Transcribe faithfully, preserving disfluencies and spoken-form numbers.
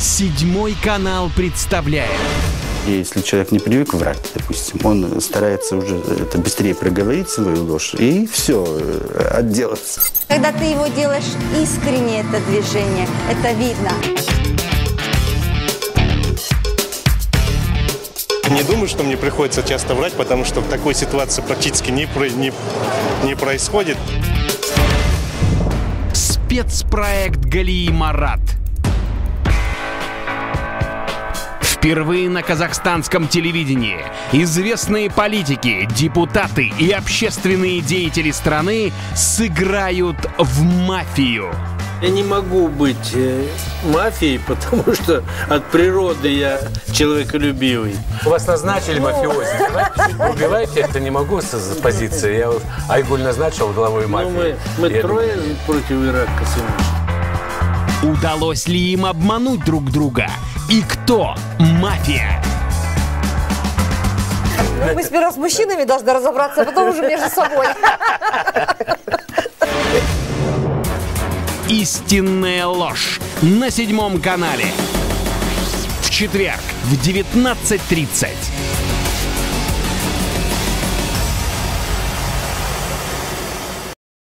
Седьмой канал представляет. Если человек не привык врать, допустим, он старается уже это быстрее проговорить свою ложь и все, отделаться. Когда ты его делаешь искренне, это движение, это видно. Не думаю, что мне приходится часто врать, потому что в такой ситуации практически не, не, не происходит. Спецпроект Галии Марат. Впервые на казахстанском телевидении известные политики, депутаты и общественные деятели страны сыграют в мафию. Я не могу быть э, мафией, потому что от природы я человеколюбивый. Вас назначили мафиози. Убивайте, это не могу с позиции. Я Айгуль назначил главой мафии. Ну, мы мы трое думаю... против Ирака, сыночек. Удалось ли им обмануть друг друга? И кто мафия? Мы сперва с мужчинами должны разобраться, а потом уже между собой. Истинная ложь на седьмом канале. В четверг в девятнадцать тридцать.